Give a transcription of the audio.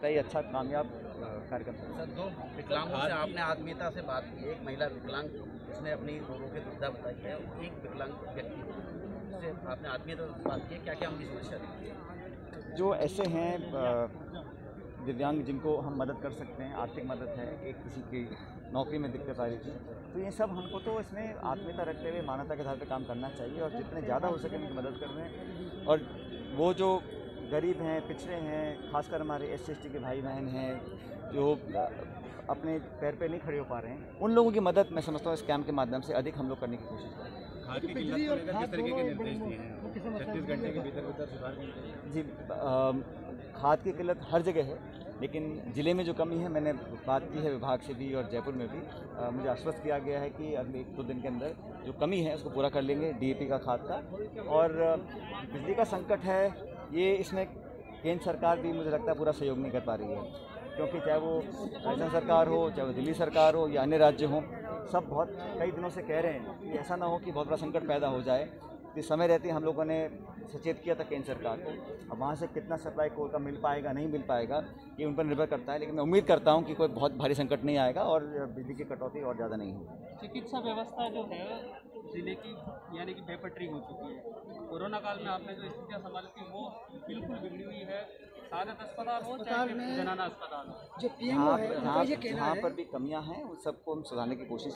लगता है ये अच्छा कामयाब कार्यक्रम था। सर, दो विकलांगों से आपने आत्मीयता से बात की। एक महिला विकलांग उसने अपनी रोगों की दुविधा बताई है, एक विकलांग व्यक्ति से आपने आत्मीयता से बात की है, क्या क्या उनकी समस्या थी? जो ऐसे हैं दिव्यांग जिनको हम मदद कर सकते हैं, आर्थिक मदद है, एक किसी की नौकरी में दिक्कत आ रही थी, तो ये सब हमको तो इसमें आत्मीयता रखते हुए मानवता के आधार पर काम करना चाहिए और जितने ज़्यादा हो सके उनकी मदद कर रहे हैं। और वो जो गरीब हैं, पिछड़े हैं, खासकर हमारे SC/ST के भाई बहन हैं जो अपने पैर पे नहीं खड़े हो पा रहे हैं, उन लोगों की मदद मैं समझता हूँ इस कैंप के माध्यम से अधिक हम लोग करने की कोशिश करें। खाद की किल्लत को लेकर किस तरीके के निर्देश दिए हैं? 36 घंटे के भीतर सुधार करना जी, खाद की किल्लत हर जगह है, लेकिन ज़िले में जो कमी है मैंने बात की है विभाग से भी और जयपुर में भी। मुझे आश्वस्त किया गया है कि अगले 1-2 दिन के अंदर जो कमी है उसको पूरा कर लेंगे DAP का, खाद का। और बिजली का संकट है, ये इसमें केंद्र सरकार भी मुझे लगता है पूरा सहयोग नहीं कर पा रही है, क्योंकि चाहे वो राजस्थान सरकार हो, चाहे वो दिल्ली सरकार हो या अन्य राज्य हों, सब बहुत कई दिनों से कह रहे हैं कि ऐसा ना हो कि बहुत बड़ा संकट पैदा हो जाए। इस समय रहते हम लोगों ने सचेत किया था केंद्र सरकार को। अब वहाँ से कितना सप्लाई कोल का मिल पाएगा नहीं मिल पाएगा ये उन पर निर्भर करता है, लेकिन मैं उम्मीद करता हूँ कि कोई बहुत भारी संकट नहीं आएगा और बिजली की कटौती और ज़्यादा नहीं होगी। चिकित्सा व्यवस्था जो है जिले की यानी कि बेपटरी हो चुकी है। कोरोना काल में आपने जो स्थितियाँ संभाली थी वो बिल्कुल बिगड़ी हुई है। सादत अस्पताल हो चाहे जनाना अस्पताल हो, जहाँ पर भी कमियाँ हैं उन सबको हम सुधारने की कोशिश